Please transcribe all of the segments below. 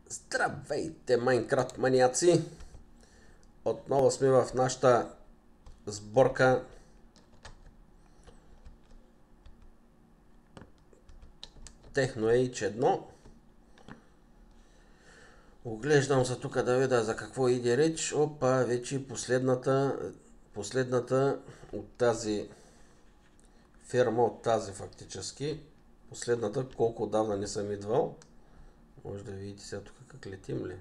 Здравейте, Майнкрафт маниаци! Отново сме в нашата сборка Techno H1. Оглеждам се тук да видя за какво иде реч. Опа, вече последната от тази ферма, от тази фактически. Последната, колко отдавна не съм идвал. Може да видите сега тук как летим ли.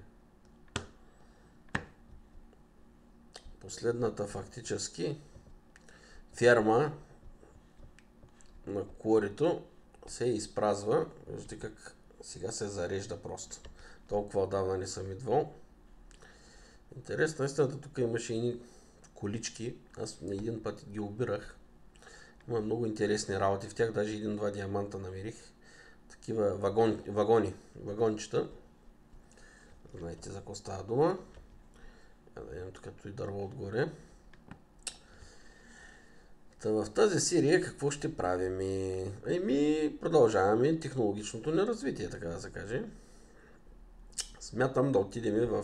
Последната фактически ферма на корито се изпразва. Виждате как сега се зарежда просто. Толкова отдавна не съм идвал. Интересно, истината, тук имаше и колички. Аз не един път ги обирах. Има много интересни работи в тях. Даже един-два диаманта намерих. Такива вагончета. Знаете за какво става дума. Да видим тук и дърво отгоре. В тази серия какво ще правим? Продължаваме технологичното ни развитие, така да се каже. Смятам да отидем в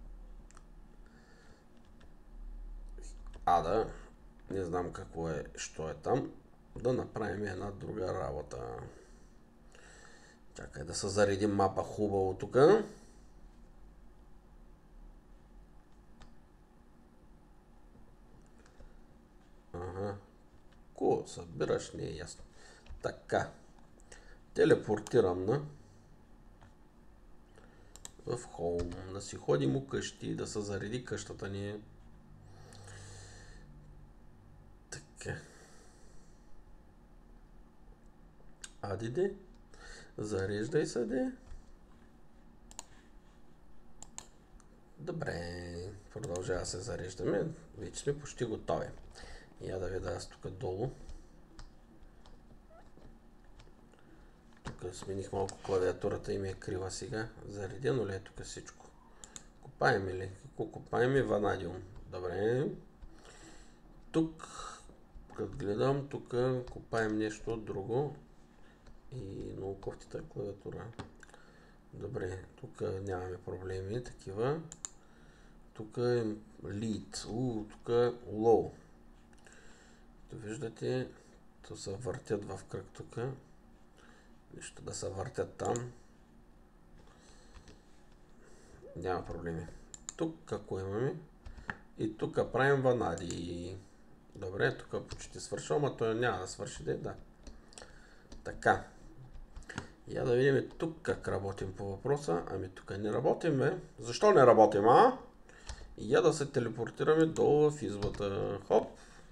Ада. Не знам какво е, що е там. Да направим една друга работа. Чакай да се заредим мапа хубаво тук. Ага. Ко събираш, не е ясно. Така. Телепортирам в Home. Да си ходим у къщи, да се зареди къщата ни. Така. Адиде. Зареждай се, де. Добре. Продължава се зареждаме. Вече сме почти готови. Я да видя аз тук долу. Тук смених малко клавиатурата и ми е крива сега. Заредено ли е тук всичко? Копаем ли? Какво копаем? Ванадиум. Добре. Тук, като гледам, тук копаем нещо друго. И много кофтита клавиатура. Добре, тук нямаме проблеми такива. Тук е lead. Тук е low. Виждате, то се въртят в кръг тук. Нищо да се въртят там. Няма проблеми. Тук какво имаме? И тук правим ванади. Добре, тук почти свършил, ама той няма да свърши, да. Така. Я да видим тук как работим по въпроса. Ами тук не работим, бе. Защо не работим, а? И я да се телепортираме долу в избата. Хоп.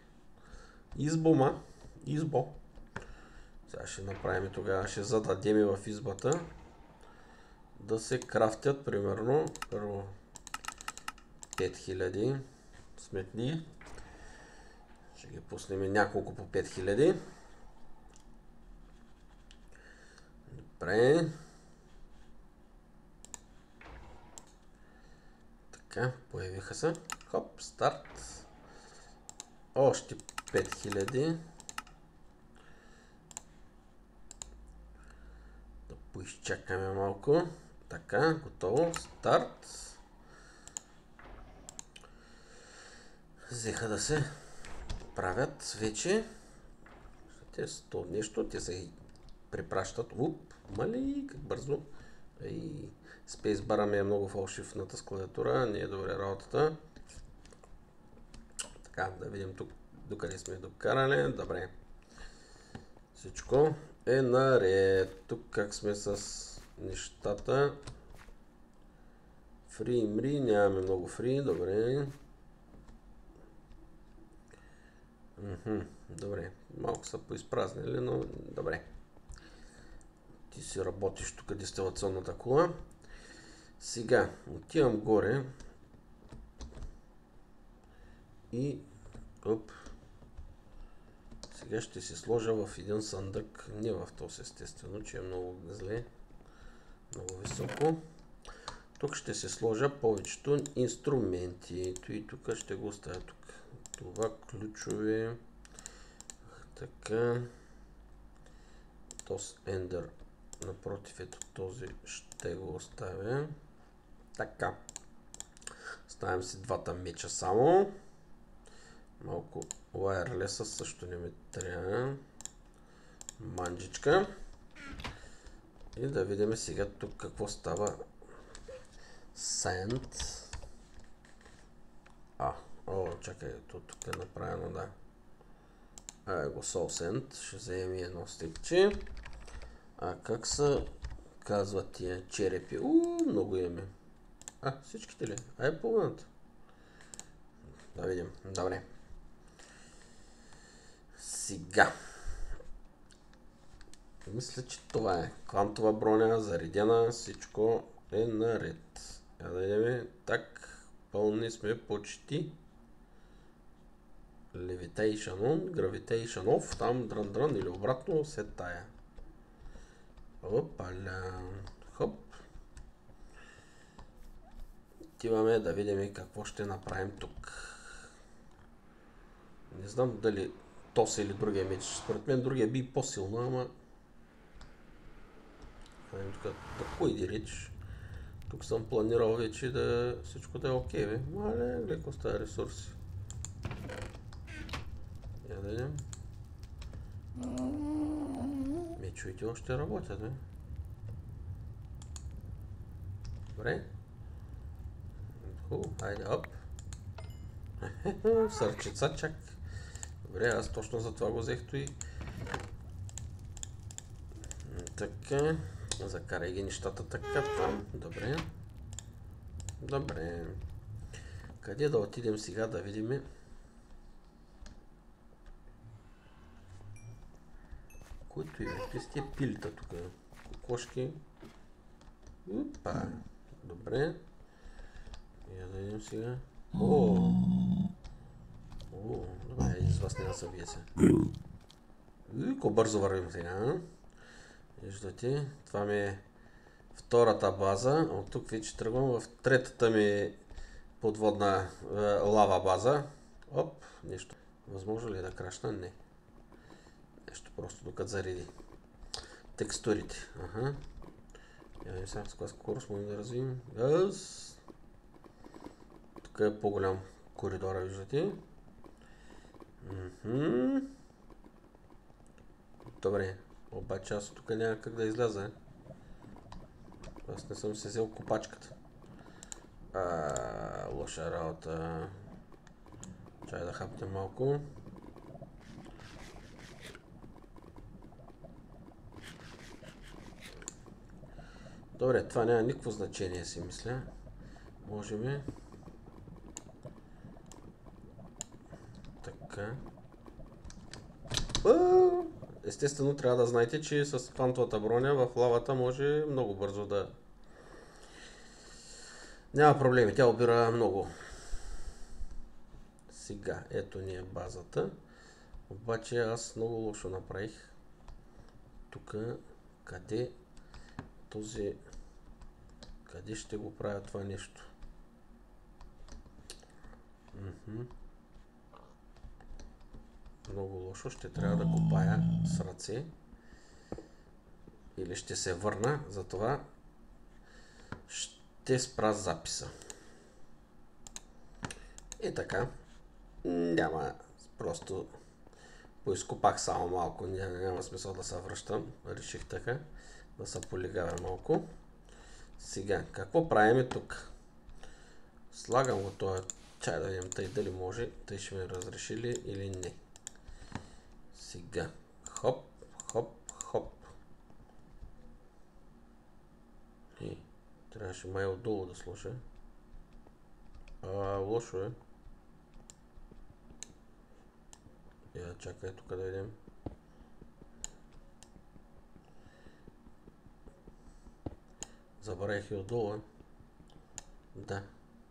Избо. Сега ще направим тогава, ще зададем в избата да се крафтят примерно първо 5000 сметни. Ще ги пуснем няколко по 5000. Добре. Така, появиха се. Хоп, старт. Още 5000. Да поизчакаме малко. Така, готово. Старт. Взеха да се правят вече. Те са то нещо, те се препращат. Мали, как бързо. Спейсбара ми е много фалшив на тази клавиатура. Не е добре работата. Така, да видим тук докъде сме докарали. Добре. Всичко е наред. Тук как сме с нещата. Фри, нямаме много фри. Добре. Добре. Малко са поизпразнили, но добре. Ти си работиш тук дестилационната кола. Сега отивам горе и сега ще се сложа в един съндък, не в този естествено, че е много зле, много високо. Тук ще се сложа повечето инструменти. И тук ще го оставя тук. Това ключове. Така. Този ендър напротив, ето този ще го оставя. Така. Ставим си двата меча само. Малко wireless също не ми трябва. Манджичка. И да видим сега тук какво става. Sand. Чакай, тук е направено, да. Го Soul Sand. Ще вземем едно стикче. Как се казват тия черепи? Много имаме. Всичките ли? Половината. Да видим. Добре. Сега. Мисля, че това е. Квантова броня, заредена, всичко е наред. Да видим. Так, пълни сме почти. Levitation on, Gravitation off, там дрън или обратно, се тая. Опаля. Хоп. Отиваме да видим какво ще направим тук. Не знам дали този или другия меч. Според мен другия би по-силно, ама... Тук да иди реч. Тук съм планирал вече да всичко да е окей, бе. Мале, леко става ресурси. Я да видим. Мечовете още работят, бе. Добре. Хайде, оп. Сърчица чак. Добре, аз точно за това го взех и... Така. Закарай ги нещата така там. Добре. Добре. Къде да отидем сега да видим? Който има? Какви сте пилита тук? Кокошки. Опа. Добре. Я да видим сега. Добре, из вас няма се вие се. Ко бързо вървим сега. Виждате, това ми е втората база. От тук вече тръгвам в третата ми подводна лава база. Оп, нещо. Възможно ли да крашна? Не. Нещо просто докато зареди. Текстурите. Я видим сега с каква скорост можем да развием. Тук е по-голям коридора, виждате. Добре. Обаче аз тук няма как да изляза. Аз не съм се взел копачката. Лоша работа. Чай да хапте малко. Добре, това няма никакво значение, си мисля. Можем. Така. Естествено, трябва да знаете, че с квантовата броня в лавата може много бързо да... Няма проблеми, тя обира много. Сега, ето ни е базата. Обаче аз много лошо направих. Тук, къде този... Къде ще го правя това нещо? Много лошо, ще трябва да копая с ръце. Или ще се върна, затова ще спра записа. И така. Няма, просто поизкопах само малко, няма смисъл да се връщам. Реших така, да се полигавя малко. Сега, какво правим тук? Слагам го този чай да видим тъй дали може, тъй ще ме разрешили или не. Сега, хоп, хоп, хоп. И трябваше май отдолу да сложа. Лошо е. Чакай тук да видим. Забравих и отдолу. Да.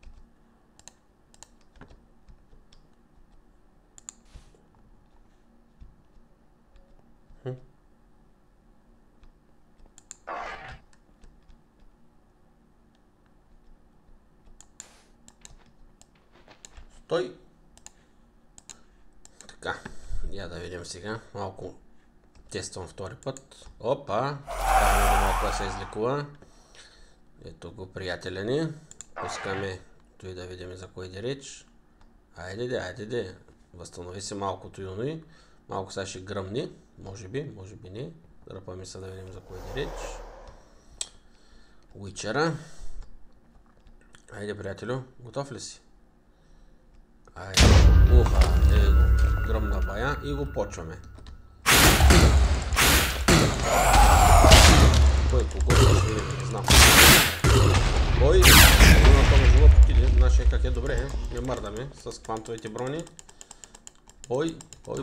Стой! Така, я да видим сега. Малко тествам втори път. Опа! Малко се излекува. Ето го приятеля ни. Пускаме той да видим за кой иде реч. Айде. Възстанови се малкото юни. Малко сега ще гръмни. Може би не. Дръпаме се да видим за кой иде реч. Уичера. Айде, приятелю, готов ли си? Айде. Гръмна бая и го почваме. Кой кого ще видим, не знам. Бой, едината му живот отиде, нашия как е добре, не мърдаме с квантовите брони. Бой.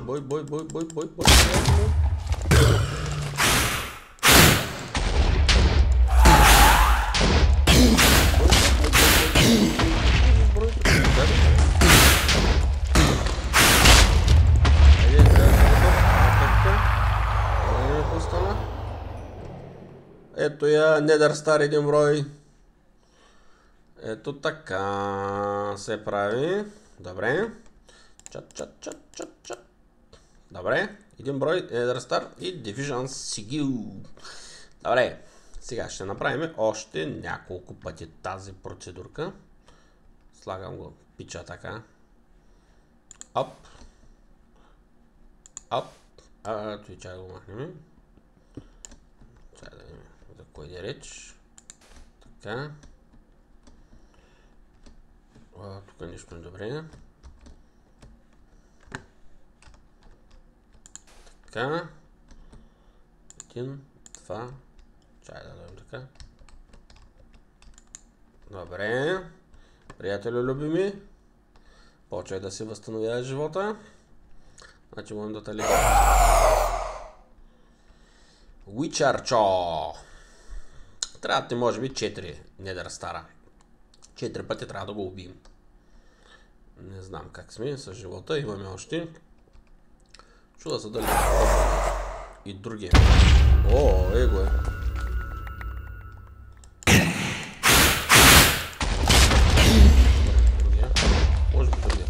Ето я, Недър Стар един брой. Ето така се прави. Добре. Чат. Добре. Един брой Недър Стар и Division Sigil. Добре. Сега ще направим още няколко пъти тази процедурка. Слагам го пича така. Оп. Той чай го махнем. Чай да видим за кой е реч. Така. Тук нищо не добре. Така. 1, 2. Чай да дадем така. Добре. Приятели любими. Почвай да си възстановява живота. Значи можем да талим. Уичарчо. Трябва да ти може би 4 Недър Стара. 4 пъти трябва да го убием. Не знам как сме с живота. Имаме още. Чуда се дали и други. Его е. Може би другия.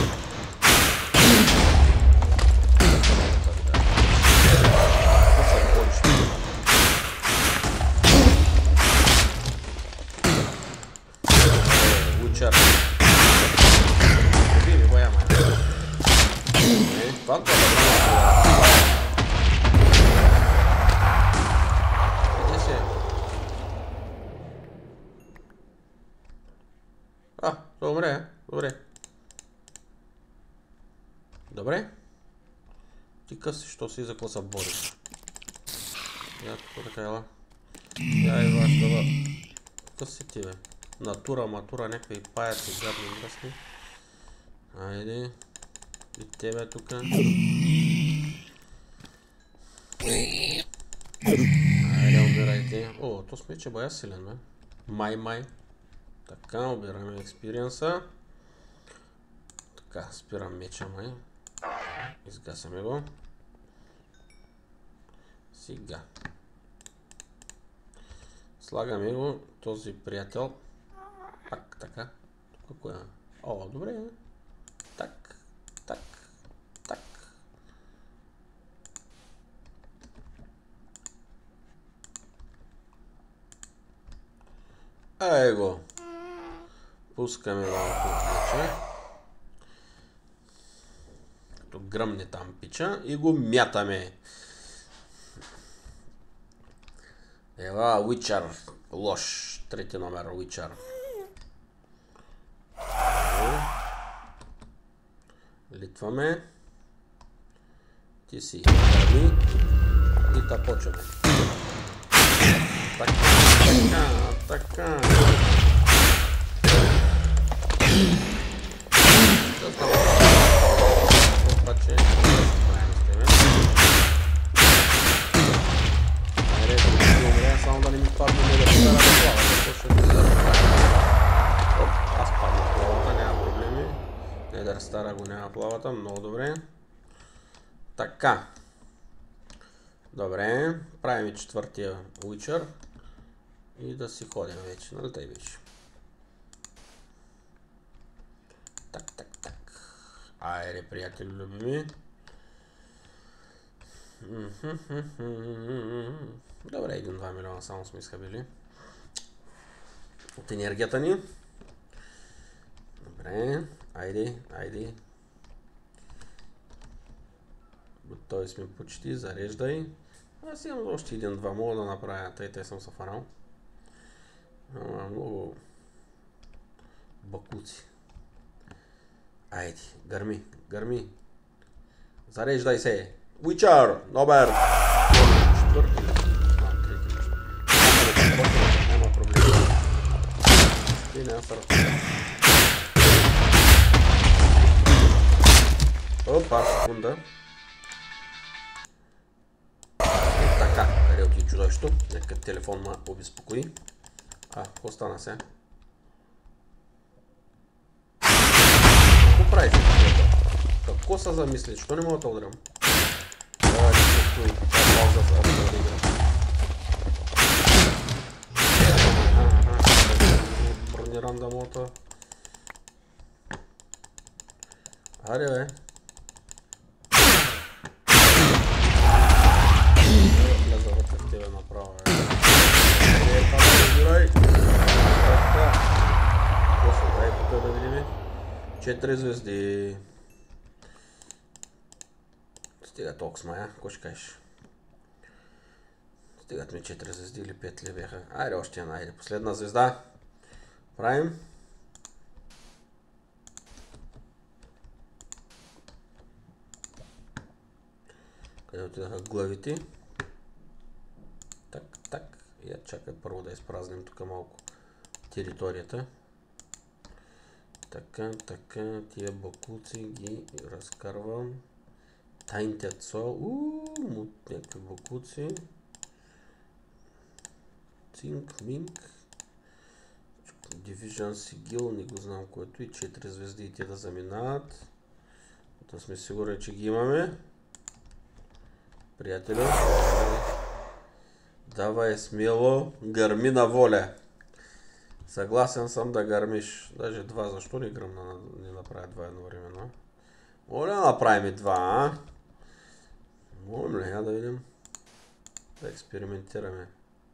Уичар. Убили боя, май. Това Къде си? Добре. Добре. Ти къв си, що си, за какво се бориш? Я тук така ела. Я и вашата. Къв си ти, бе? Натура, някакви паяци, гадни мръсни. Айде. И тебе тука. Айде, убирайте. То смече бая силен, бе. Май. Така, обираме експириенса. Така, спирам меча, май. Изгасаме го. Сега. Слагаме го, този приятел. Пак така. Тук кой е? Добре. Так. Его. Пускаме малко пича. Като гръмне там пича и го мятаме. Ева, Уичар. Лош. Трети номер, Уичар. Литваме. Ти си гърми. И та почваме. Така. Обаче, само да не ми падне Недър Стара да плава. Аз падна в плавата, няма проблеми. Недър Стара го няма в плавата, много добре. Така. Добре, правим четвъртия Уичър и да си ходим вече, нали тъй вече. Так. Айде, приятели любими. Добре, 1-2 милиона само сме изхабили от енергията ни. Добре, айде. Готови сме почти, зареждай. Аз имам още един-два, мога да направя, тъй съм се фанал. Много бакуци. Айде, гърми. Зареждай се. Уичър, добър. Четвърти. Трети нещо. Няма проблем. Ти не сърца. Опа, секунда. Така, къде отиде чудовището? Нека телефон ма обезпокои. Какво стана сега? Какво правиш? Какво се замисли? Що не мога да удрям? Бронирам да мота. Аре бе. Вляза вътре в тебе направо бе. Разбирай. Какво дай тук да видим? 4 звезди. Стига толкова смая, какво ще кажеш? Стигат ми 4 звезди или 5 ли бяха? Айде още една, айде последна звезда. Правим. Къде отидаха главите? Так. Я чакай първо да изпразним тук малко територията. Така, тия бакуци ги разкарвам. Тайните цол, някакви бакуци. Цинк, минк. Division Sigil, не го знам което и 4 звезди и те да заминават. Да сме сигурни, че ги имаме. Приятели, давай смело, гърми на воля. Съгласен съм да гърмиш. Даже два, защо не гръмна, не направя два едновременно? Моля да направим и два, Можем ли? Да видим. Да експериментираме.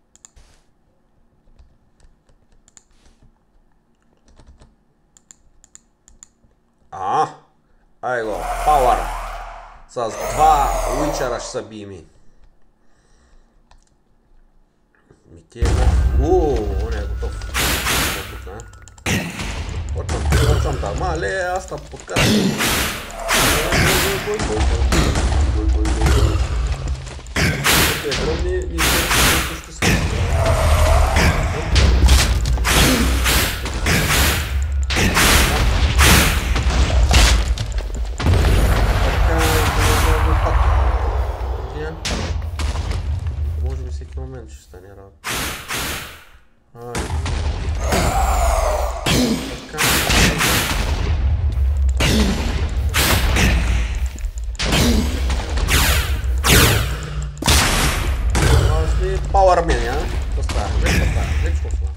Ай го, пауър! С два уичера ще са бими. Он е готов. Почвам там. Мале, аз там подкарам. Огромни ще са. Може би всеки момент ще стане работа. Power Man, ja? To stara, wiesz co stara.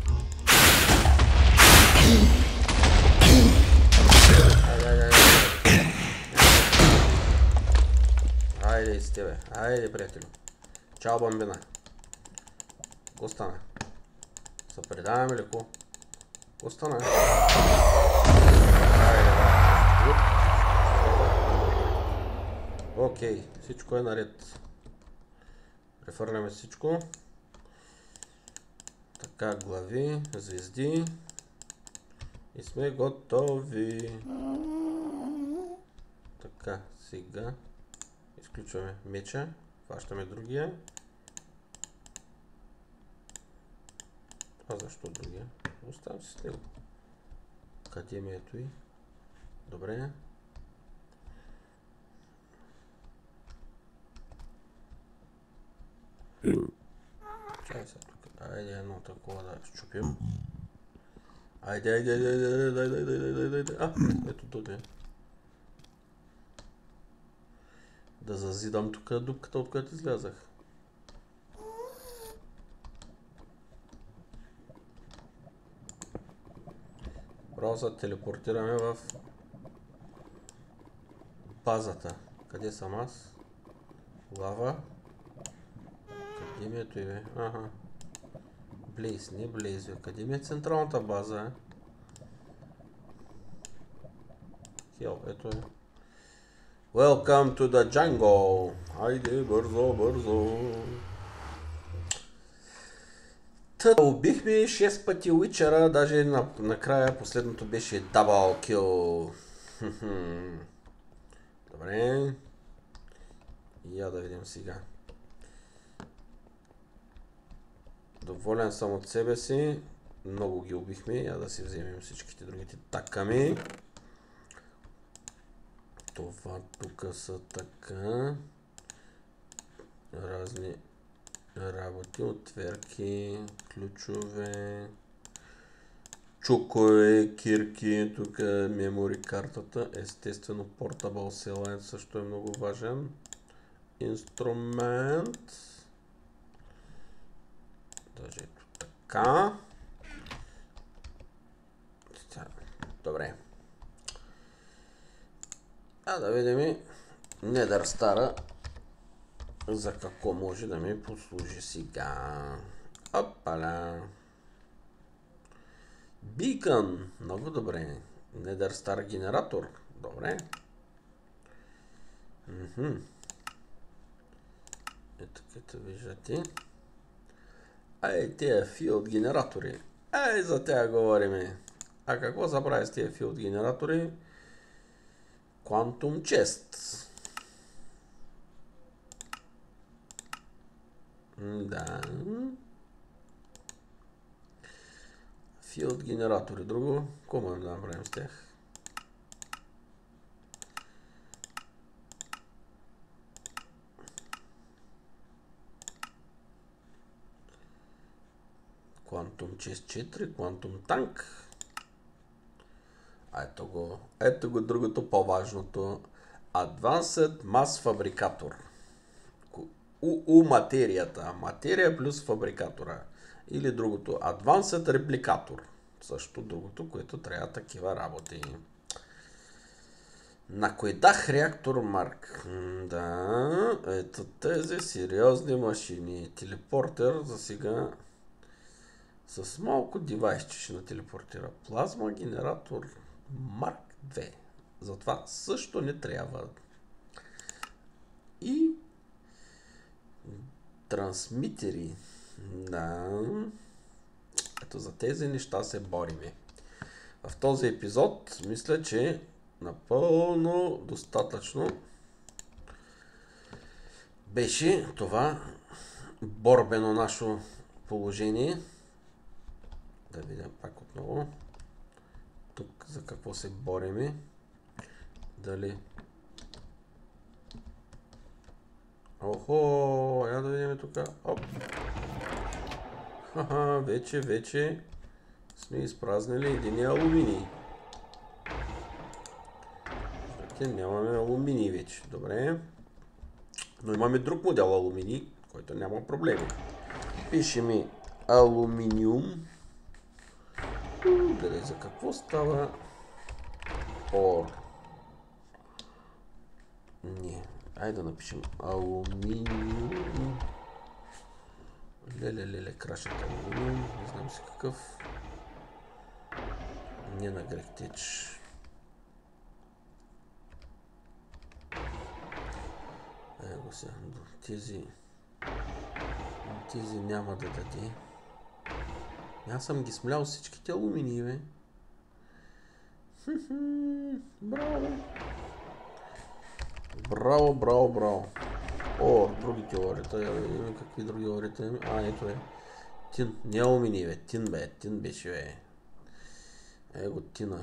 Айде из тебе, айде приятелю. Чао бомбина. Какво стана? Се предаваме ли ко? Какво стана? Окей, всичко е наред. Префърляме всичко. Така, глави, звезди. И сме готови. Така, сега изключваме меча. Хващаме другия. Защо другия? Оставам си с него. Къде ми ето и? Добре. Чай сега тук. Айде едно такова да счупим. Айде. Ето тук е. Да зазидам тук дупката, от която излязах. Право се телепортираме в базата. Къде съм аз? Лава. Къде ми е той бе? Блейз, не Блейз бе. Къде ми е централната база? Хел, ето е. Welcome to the jungle. Хайде, бързо, бързо. Убихме 6 пъти Уичера, даже накрая последното беше Double Kill. Добре. Я да видим сега. Доволен съм от себе си. Много ги убихме. Я да си вземем всичките другите таками. Това тук са така. Разни работи, отверки, ключове, чукове, кирки, тук е мемори картата, естествено Portable Cell също е много важен инструмент. Даже ето така. Добре. А да видим Недър Стара за какво може да ми послужи сега. Опаля. Бикън. Много добре. Недър Стар генератор. Добре. Ето като виждате. Тия филд генератори. За тях говориме. А какво се прави с тия филд генератори? Quantum Chest. Да. Филд генератори. Друго. Какво можем да направим с тях? Quantum Chest 4. Quantum Tank. Ето го другото по-важното. Advanced Mass Fabricator. Материята. Материя плюс фабрикатора. Или другото. Advanced Replicator. Също другото, което трябва такива работи. На кой дах реактор Марк? Да, ето тези сериозни машини. Телепортер за сега с малко девайсче ще на телепортира. Плазма генератор Марк 2. Затова също не трябва. И трансмитери. Да. Ето за тези неща се бориме. В този епизод мисля, че напълно достатъчно беше това борбено наше положение. Да видим пак отново. Тук за какво се бориме. Дали... Охо, я да видим тук. Оп. Ха-ха, вече сме изпразнили един алуминий. Нямаме алуминий вече. Добре. Но имаме друг модел алуминий, който няма проблеми. Пише ми алуминиум. Дали за какво става? Ор. Не. Айде да напишем алуминиум. Леле, крашът алуминиум. Не знам си какъв. Не на грехтеч. Его сега. Тези няма да даде. Аз съм ги смлял всичките алуминии, бе. Браво. О, другите орита. Какви други орита има? Ето е. Тин. Не алуминий, бе. Тин беше, бе. Его тина.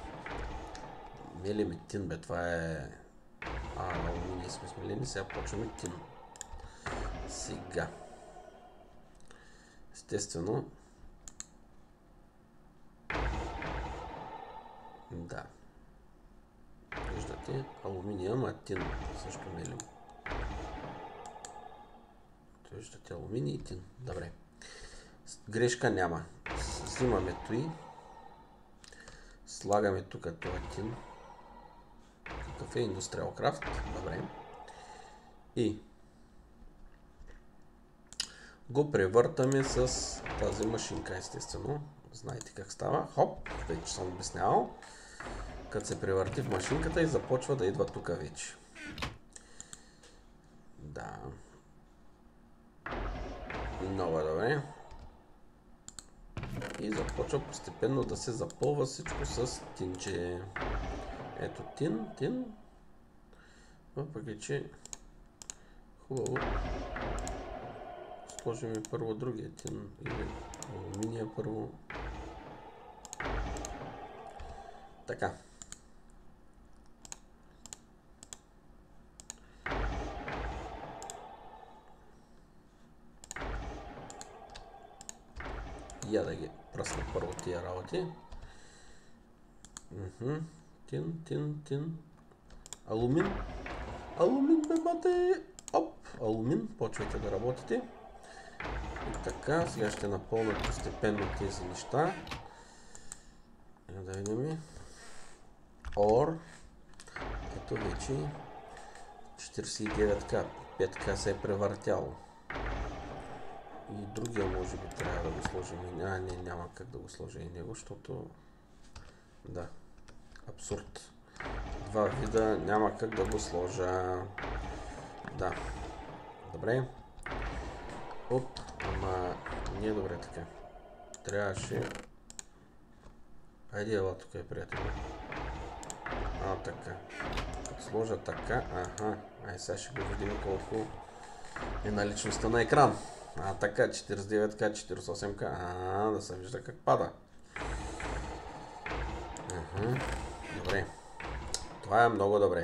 Мели ми тин, бе. Това е... алуминий сме смелени. Сега почваме тин. Сега. Естествено. Да. Виждате, алуминиум, а тин също мелим. Виждате, алуминий и тин. Добре. Грешка няма. Взимаме той. Слагаме тук това тин. Какъв е Industrial Craft? Добре. И го превъртаме с тази машинка, естествено. Знаете как става. Хоп, вече съм обяснявал. Като се превърти в машинката и започва да идва тук вече. Да. Много добре. И започва постепенно да се запълва всичко с тинче. Ето тин. Въпреки че хубаво сложим и първо другия тин или алуминия първо. Така. Я да ги пръсна първо тия работи. Тин. Алумин, бе бате! Оп! Алумин, почвайте да работите. И така, сега ще напълня постепенно тези неща. Да видим. Ор. Ето вече 49к. 5к се е превъртяло. И другия може би трябва да го сложим. Не, няма как да го сложа и него, защото... Да. Абсурд. Два вида няма как да го сложа. Да. Добре. Оп. Ама не е добре така. Трябваше... Айде ела тук, приятел. Така. Като сложа така. Ай сега ще го видим колко е наличността на екран. Така, 49к, 48к. Да се вижда как пада. Добре. Това е много добре.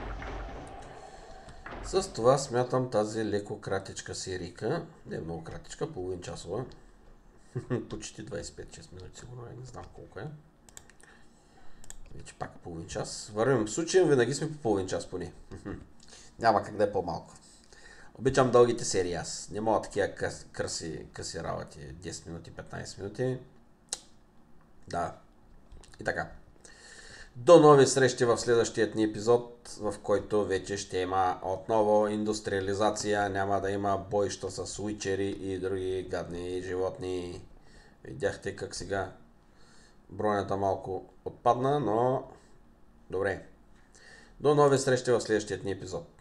С това смятам тази леко кратичка серийка. Не е много кратичка, половин часова. Почти 25-6 минути сигурно, не знам колко е. Вече пак половин час. Вървим в случай, винаги сме по половин час поне. Няма как да е по-малко. Обичам дългите серии аз. Не мога такива къси работи. 10 минути, 15 минути. Да. И така. До нови срещи в следващият ни епизод, в който вече ще има отново индустриализация. Няма да има бойща с уичери и други гадни животни. Видяхте как сега бронята малко отпадна, но добре. До нови срещи в следващият ни епизод.